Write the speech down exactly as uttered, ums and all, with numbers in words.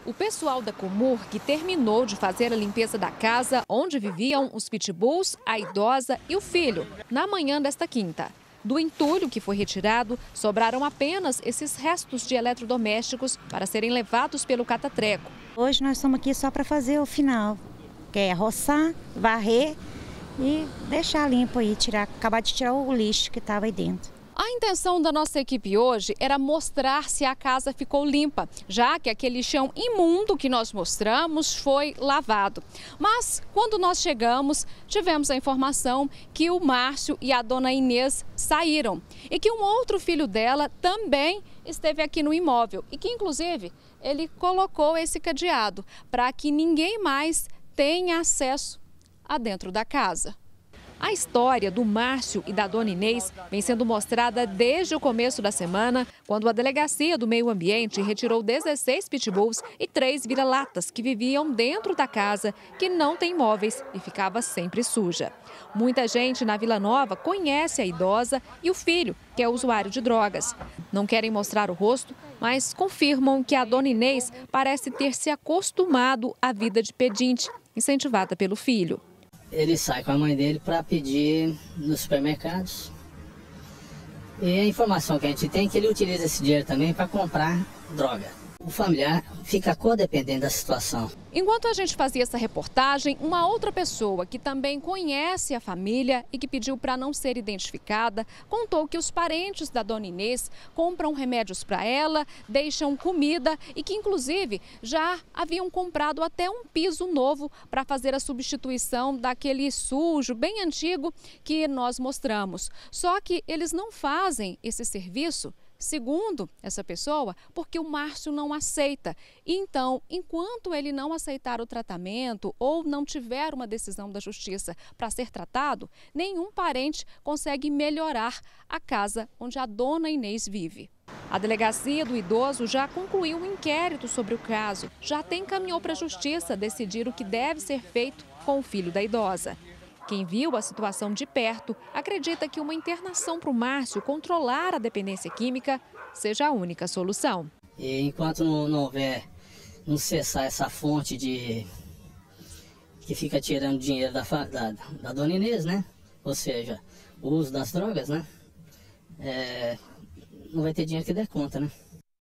O pessoal da Comurg terminou de fazer a limpeza da casa onde viviam os pitbulls, a idosa e o filho, na manhã desta quinta. Do entulho que foi retirado, sobraram apenas esses restos de eletrodomésticos para serem levados pelo catatreco. Hoje nós estamos aqui só para fazer o final, que é roçar, varrer e deixar limpo aí, tirar, acabar de tirar o lixo que estava aí dentro. A intenção da nossa equipe hoje era mostrar se a casa ficou limpa, já que aquele chão imundo que nós mostramos foi lavado. Mas, quando nós chegamos, tivemos a informação que o Márcio e a dona Inês saíram e que um outro filho dela também esteve aqui no imóvel e que, inclusive, ele colocou esse cadeado para que ninguém mais tenha acesso a dentro da casa. A história do Márcio e da dona Inês vem sendo mostrada desde o começo da semana, quando a Delegacia do Meio Ambiente retirou dezesseis pitbulls e três vira-latas que viviam dentro da casa, que não tem móveis e ficava sempre suja. Muita gente na Vila Nova conhece a idosa e o filho, que é usuário de drogas. Não querem mostrar o rosto, mas confirmam que a dona Inês parece ter se acostumado à vida de pedinte, incentivada pelo filho. Ele sai com a mãe dele para pedir nos supermercados. E a informação que a gente tem é que ele utiliza esse dinheiro também para comprar droga. O familiar fica codependente da situação. Enquanto a gente fazia essa reportagem, uma outra pessoa que também conhece a família e que pediu para não ser identificada, contou que os parentes da dona Inês compram remédios para ela, deixam comida e que, inclusive, já haviam comprado até um piso novo para fazer a substituição daquele sujo, bem antigo, que nós mostramos. Só que eles não fazem esse serviço, segundo essa pessoa, porque o Márcio não aceita. E então, enquanto ele não aceitar o tratamento ou não tiver uma decisão da justiça para ser tratado, nenhum parente consegue melhorar a casa onde a dona Inês vive. A Delegacia do Idoso já concluiu um inquérito sobre o caso, já até encaminhou para a justiça decidir o que deve ser feito com o filho da idosa. Quem viu a situação de perto acredita que uma internação para o Márcio controlar a dependência química seja a única solução. E enquanto não, não houver, não cessar essa fonte de que fica tirando dinheiro da, da, da dona Inês, né? Ou seja, o uso das drogas, né? É, não vai ter dinheiro que dê conta, né?